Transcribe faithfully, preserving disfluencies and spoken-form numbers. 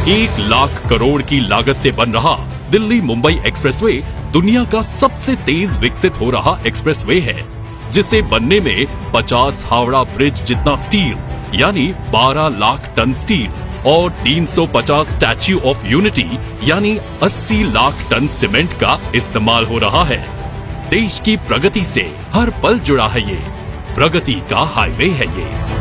एक लाख करोड़ की लागत से बन रहा दिल्ली मुंबई एक्सप्रेसवे दुनिया का सबसे तेज विकसित हो रहा एक्सप्रेसवे है, जिसे बनने में पचास हावड़ा ब्रिज जितना स्टील यानी बारह लाख टन स्टील और तीन सौ पचास स्टैच्यू ऑफ यूनिटी यानी अस्सी लाख टन सीमेंट का इस्तेमाल हो रहा है। देश की प्रगति से हर पल जुड़ा है ये, प्रगति का हाईवे है ये।